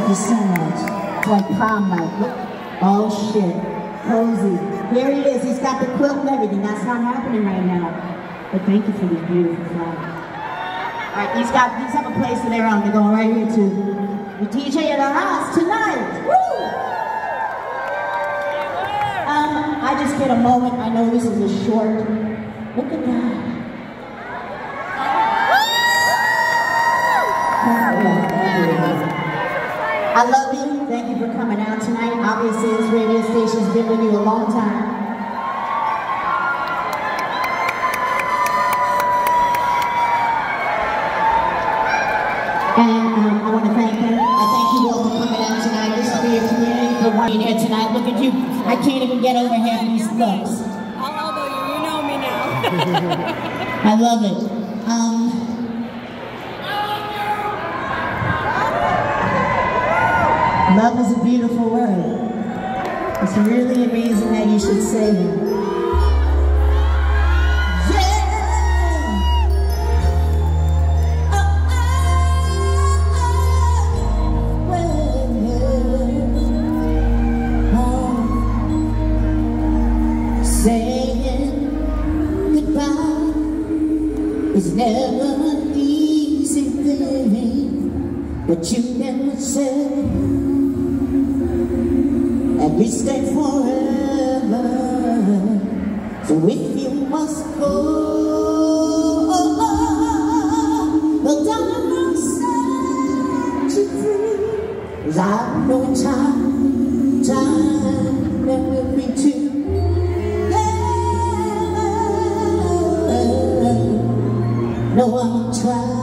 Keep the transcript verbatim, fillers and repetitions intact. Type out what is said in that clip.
Thank you so much. It's like prom night. Look. Oh shit. Cozy. Here he is. He's got the quilt and everything. That's not happening right now. But thank you for this beautiful flower. Alright, these got these have a place of their own. They're going right here too. The D J in the house tonight. Woo! Um, I just get a moment. I know this is a short. Look at that. I love you. Thank you for coming out tonight. Obviously, this radio station's been with you a long time. And um, I want to thank him. I thank you all for coming out tonight. This is for your community, for being here tonight. Look at you. I can't even get over half these looks. I'll elbow you. You know me now. I love it. Um, Love is a beautiful word. It's really amazing that you should say it. Yeah. Oh, oh, oh, oh. Saying goodbye is never an easy thing, but you never said and we stay forever. So if you must go, well, darling, I'll set you free. 'Cause I know in time, time that we'll be together. No, I'll try.